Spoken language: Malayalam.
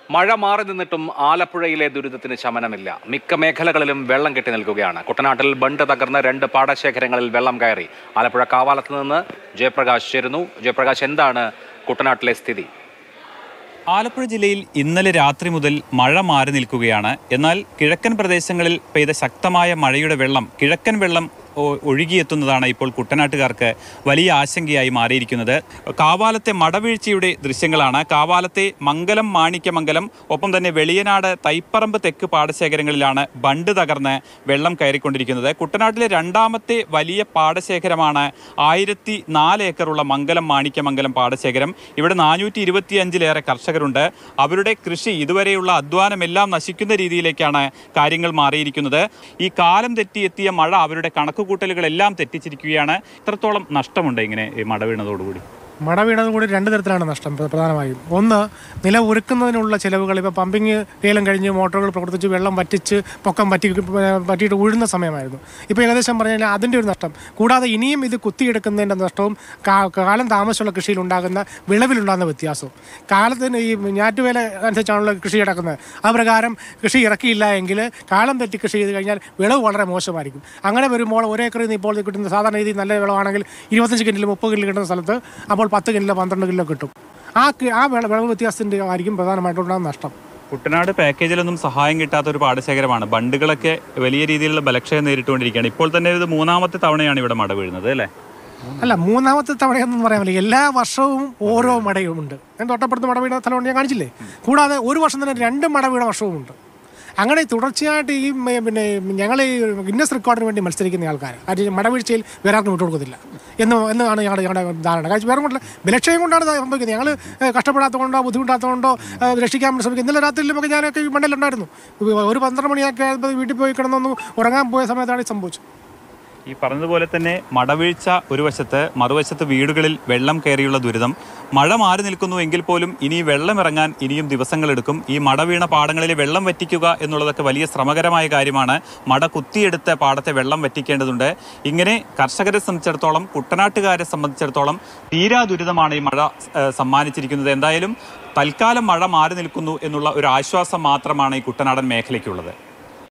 മഴ മാറി നിന്നിട്ടും ആലപ്പുഴയിലെ ദുരിതത്തിന് ശമനമില്ല. മിക്ക മേഖലകളിലും വെള്ളം കെട്ടി നിൽക്കുകയാണ്. കുട്ടനാട്ടിൽ ബണ്ട് തകർന്ന് 2 പാടശേഖരങ്ങളിൽ വെള്ളം കയറി. ആലപ്പുഴ കാവാലത്ത് നിന്ന് ജയപ്രകാശ് ചേരുന്നു. ജയപ്രകാശ്, എന്താണ് കുട്ടനാട്ടിലെ സ്ഥിതി? ആലപ്പുഴ ജില്ലയിൽ ഇന്നലെ രാത്രി മുതൽ മഴ മാറി നിൽക്കുകയാണ്. എന്നാൽ കിഴക്കൻ പ്രദേശങ്ങളിൽ പെയ്ത ശക്തമായ മഴയുടെ വെള്ളം, കിഴക്കൻ വെള്ളം ഒഴുകിയെത്തുന്നതാണ് ഇപ്പോൾ കുട്ടനാട്ടുകാർക്ക് വലിയ ആശങ്കയായി മാറിയിരിക്കുന്നത്. കാവാലത്തെ മടവീഴ്ചയുടെ ദൃശ്യങ്ങളാണ്. കാവാലത്തെ മംഗലം, മാണിക്യമംഗലം, ഒപ്പം തന്നെ വെളിയനാട്, തൈപ്പറമ്പ് തെക്ക് പാടശേഖരങ്ങളിലാണ് ബണ്ട് തകർന്ന് വെള്ളം കയറിക്കൊണ്ടിരിക്കുന്നത്. കുട്ടനാട്ടിലെ രണ്ടാമത്തെ വലിയ പാടശേഖരമാണ് 1004 ഏക്കറുള്ള മംഗലം, മാണിക്യമംഗലം പാടശേഖരം. ഇവിടെ 425-ലേറെ കർഷകരുണ്ട്. അവരുടെ കൃഷി, ഇതുവരെയുള്ള അധ്വാനമെല്ലാം നശിക്കുന്ന രീതിയിലേക്കാണ് കാര്യങ്ങൾ മാറിയിരിക്കുന്നത്. ഈ കാലം തെറ്റിയെത്തിയ മഴ അവരുടെ കണക്കുകൂട്ടലുകളെല്ലാം തെറ്റിച്ചിരിക്കുകയാണ്. ഇത്രത്തോളം നഷ്ടമുണ്ട് ഇങ്ങനെ മഴ വീണതോടുകൂടി? മഴ വീണതോടുകൂടി 2 തരത്തിലാണ് നഷ്ടം. പ്രധാനമായും ഒന്ന്, നില ഒരുക്കുന്നതിനുള്ള ചിലവുകൾ. ഇപ്പോൾ പമ്പിങ് ഏലം കഴിഞ്ഞ് മോട്ടോറുകൾ പ്രവർത്തിച്ച് വെള്ളം വറ്റിച്ച് പൊക്കം പറ്റിയിട്ട് ഉഴുന്ന സമയമായിരുന്നു. ഇപ്പോൾ ഏകദേശം പറഞ്ഞാൽ അതിൻ്റെ ഒരു നഷ്ടം. കൂടാതെ ഇനിയും ഇത് കുത്തിയെടുക്കുന്നതിൻ്റെ നഷ്ടവും കാലം താമസമുള്ള കൃഷിയിൽ ഉണ്ടാകുന്ന വിളവിലുണ്ടാകുന്ന വ്യത്യാസവും. കാലത്തിന് ഈ ഞാറ്റുവേല അനുസരിച്ചാണല്ലോ കൃഷി നടക്കുന്നത്. ആ പ്രകാരം കൃഷി ഇറക്കിയില്ല എങ്കിൽ കാലം തെറ്റി കൃഷി ചെയ്ത് കഴിഞ്ഞാൽ വിളവ് വളരെ മോശമായിരിക്കും. അങ്ങനെ വരുമ്പോൾ ഒരേക്കറിൽ നിന്ന് ഇപ്പോൾ കിട്ടുന്ന സാധാരണ രീതിയിൽ നല്ല വിളവാണെങ്കിൽ 25 കിൻഡിൽ 30 കിൻഡിൽ കിട്ടുന്ന സ്ഥലത്ത് അപ്പോൾ 10 കിലോ 12 കിലോ കിട്ടും. ആ വിളവ് വ്യത്യാസത്തിൻ്റെ ആയിരിക്കും പ്രധാനമായിട്ടുണ്ടാകുന്ന നഷ്ടം. കുട്ടനാട് പാക്കേജിലൊന്നും സഹായം കിട്ടാത്ത ഒരു പാടശേഖരമാണ്. ബണ്ടുകളൊക്കെ വലിയ രീതിയിലുള്ള ബലക്ഷയം നേരിട്ടുകൊണ്ടിരിക്കുകയാണ്. ഇപ്പോൾ തന്നെ ഇത് 3ാമത്തെ തവണയാണ് ഇവിടെ മഴ വീഴുന്നത്, അല്ലേ? അല്ല, 3ാമത്തെ തവണയൊന്നും പറയാൻ പറ്റില്ല. എല്ലാ വർഷവും ഓരോ മഴയുമുണ്ട്. ഞാൻ തൊട്ടപ്പുറത്ത് മഴ വീണ സ്ഥലമുണ്ട്, ഞാൻ കാണിച്ചില്ലേ. കൂടാതെ ഒരു വർഷം തന്നെ 2 മഴ വീണ വർഷവുമുണ്ട്. അങ്ങനെ തുടർച്ചയായിട്ട് ഈ ഞങ്ങൾ ഈ ഗിന്നസ് റെക്കോർഡിന് വേണ്ടി മത്സരിക്കുന്ന ആൾക്കാർ മടവീഴ്ചയിൽ വേറെ ആർക്കും വിട്ടുകൊടുക്കത്തില്ല എന്നാണ് ഞങ്ങളുടെ ധാരണ. കാര്യം വേറെ കൊണ്ടല്ല, ബലക്ഷയം കൊണ്ടാണ് സംഭവിക്കുന്നത്. ഞങ്ങൾ കഷ്ടപ്പെടാത്തതുകൊണ്ടോ ബുദ്ധിമുട്ടാത്തതുകൊണ്ടോ രക്ഷിക്കാൻ ശ്രമിക്കും. ഇന്നലെ രാത്രിയിലൊക്കെ ഞാനൊക്കെ ഈ മണ്ടയിലുണ്ടായിരുന്നു. ഒരു 12 മണിയൊക്കെ വീട്ടിൽ പോയി കിടന്നൊന്ന് ഉറങ്ങാൻ പോയ സമയത്താണ് ഇത് സംഭവിച്ചത്. ഈ പറഞ്ഞതുപോലെ തന്നെ മടവീഴ്ച ഒരു വശത്ത്, മറുവശത്ത് വീടുകളിൽ വെള്ളം കയറിയുള്ള ദുരിതം. മഴ മാറി നിൽക്കുന്നു എങ്കിൽ പോലും ഇനി വെള്ളം ഇറങ്ങാൻ ഇനിയും ദിവസങ്ങളെടുക്കും. ഈ മട വീണ പാടങ്ങളിലെ വെള്ളം വറ്റിക്കുക എന്നുള്ളതൊക്കെ വലിയ ശ്രമകരമായ കാര്യമാണ്. മട കുത്തിയെടുത്ത് പാടത്തെ വെള്ളം വറ്റിക്കേണ്ടതുണ്ട്. ഇങ്ങനെ കർഷകരെ സംബന്ധിച്ചിടത്തോളം, കുട്ടനാട്ടുകാരെ സംബന്ധിച്ചിടത്തോളം തീരാ ദുരിതമാണ് ഈ മഴ സമ്മാനിച്ചിരിക്കുന്നത്. എന്തായാലും തൽക്കാലം മഴ മാറി നിൽക്കുന്നു എന്നുള്ള ഒരു ആശ്വാസം മാത്രമാണ് ഈ കുട്ടനാടൻ മേഖലയ്ക്കുള്ളത്.